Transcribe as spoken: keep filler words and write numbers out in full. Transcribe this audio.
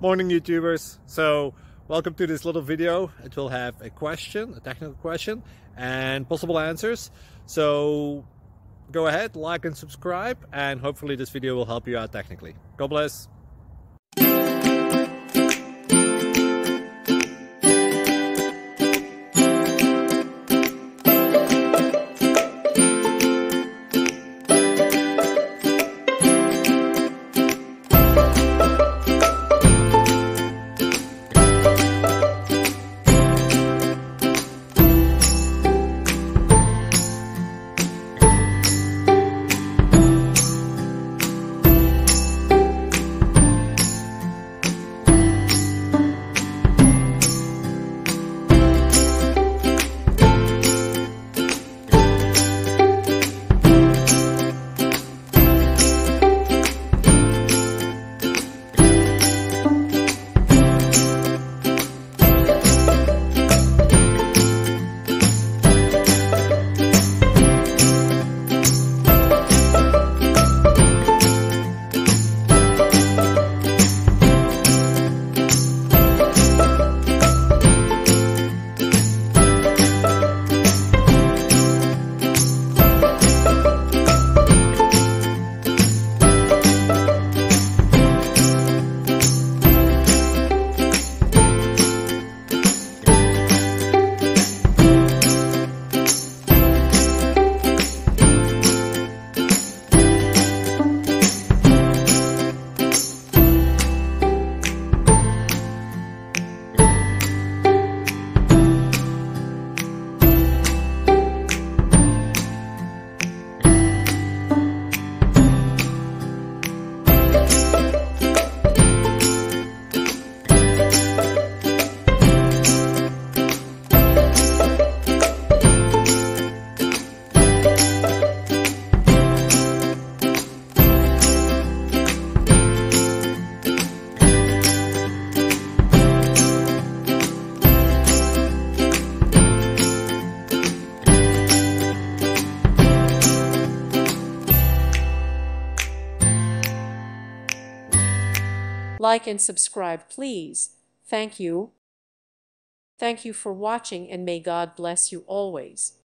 Morning YouTubers. So welcome to this little video. It will have a question, a technical question, and possible answers. So go ahead, like and subscribe, and hopefully this video will help you out technically. God bless. Like and subscribe, please. Thank you. Thank you for watching, and may God bless you always.